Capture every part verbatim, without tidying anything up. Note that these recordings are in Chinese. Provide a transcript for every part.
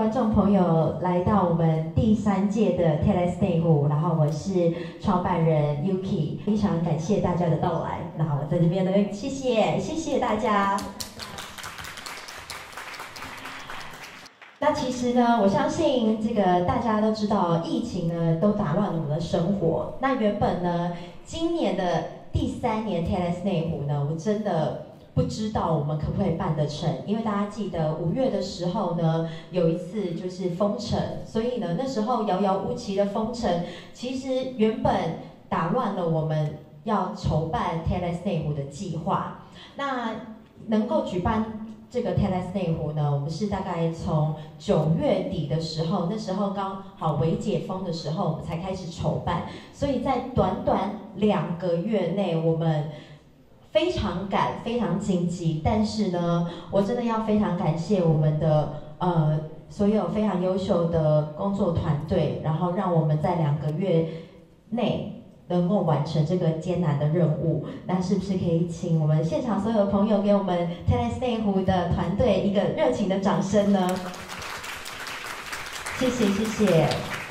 观众朋友来到我们第三届的 TEDx 内湖，然后我是创办人 Yuki， 非常感谢大家的到来。然后我在这边呢，谢谢谢谢大家。那其实呢，我相信这个大家都知道，疫情呢都打乱了我们的生活。那原本呢，今年的第三年 TEDx 内湖呢，我真的不知道我们可不可以办得成，因为大家记得五月的时候呢，有一次就是封城，所以呢那时候遥遥无期的封城，其实原本打乱了我们要筹办 TEDx 内湖的计划。那能够举办这个 TEDx 内湖呢，我们是大概从九月底的时候，那时候刚好微解封的时候，我们才开始筹办，所以在短短两个月内，我们非常赶，非常紧急。但是呢，我真的要非常感谢我们的呃所有非常优秀的工作团队，然后让我们在两个月内能够完成这个艰难的任务。那是不是可以请我们现场所有朋友给我们 TEDx 内湖的团队一个热情的掌声呢？谢谢谢谢。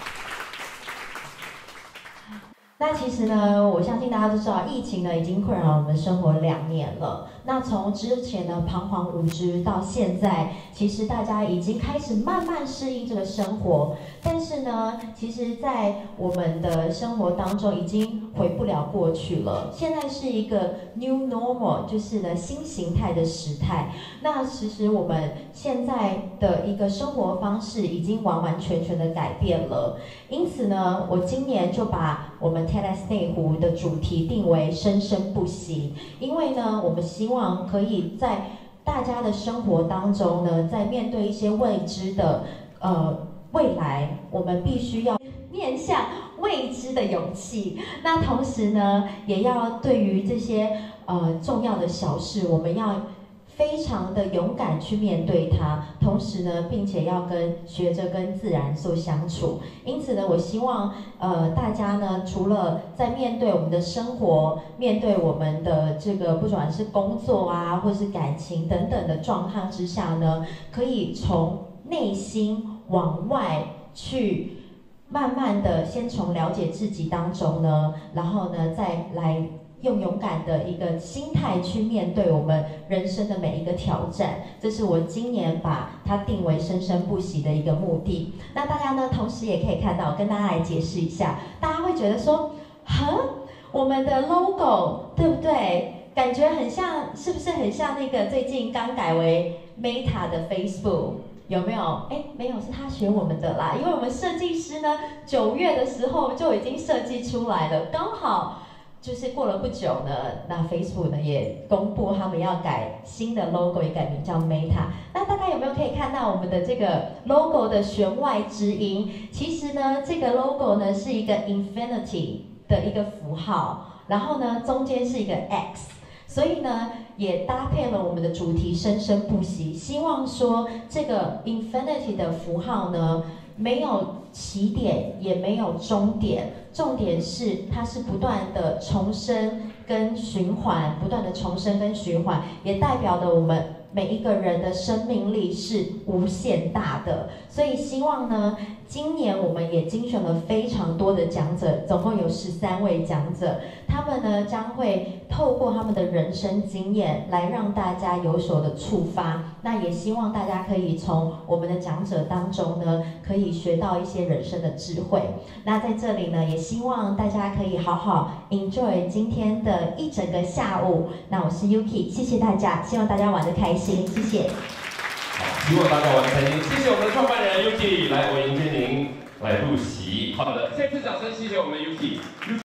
那其实呢，我相信大家都知道，疫情呢已经困扰我们生活两年了。那从之前的彷徨无知到现在，其实大家已经开始慢慢适应这个生活。但是呢，其实在我们的生活当中已经回不了过去了。现在是一个 new normal， 就是呢新形态的时态。那其实我们现在的一个生活方式已经完完全全的改变了。因此呢，我今年就把我们 TEDx 内湖的主题定为生生不息，因为呢，我们希望可以在大家的生活当中呢，在面对一些未知的呃未来，我们必须要面向未知的勇气。那同时呢，也要对于这些呃重要的小事，我们要非常的勇敢去面对它，同时呢，并且要跟学着跟自然做相处。因此呢，我希望呃大家呢，除了在面对我们的生活，面对我们的这个不管是工作啊，或是感情等等的状况之下呢，可以从内心往外去慢慢的先从了解自己当中呢，然后呢再来用勇敢的一个心态去面对我们人生的每一个挑战，这是我今年把它定为生生不息的一个目的。那大家呢，同时也可以看到，跟大家来解释一下，大家会觉得说，哈，我们的 logo 对不对？感觉很像，是不是很像那个最近刚改为 Meta 的 Facebook？有没有？哎，没有，是他学我们的啦。因为我们设计师呢，九月的时候就已经设计出来了，刚好就是过了不久呢，那 Facebook 呢也公布他们要改新的 logo， 也改名叫 Meta。那大家有没有可以看到我们的这个 logo 的弦外之音？其实呢，这个 logo 呢是一个 infinity 的一个符号，然后呢中间是一个 X。所以呢，也搭配了我们的主题生生不息，希望说这个 infinity 的符号呢，没有起点，也没有终点，重点是它是不断的重生跟循环，不断的重生跟循环，也代表了我们每一个人的生命力是无限大的。所以希望呢，今年我们也精选了非常多的讲者，总共有十三位讲者，他们呢将会透过他们的人生经验来让大家有所的触发。那也希望大家可以从我们的讲者当中呢，可以学到一些人生的智慧。那在这里呢，也希望大家可以好好 enjoy 今天的一整个下午。那我是 Yuki， 谢谢大家，希望大家玩得开心，谢谢。 好，希望大家玩得开心。谢谢我们的创办人 Yuki， 来，我迎接您来入席。好的，再次掌声，谢谢我们的 Yuki。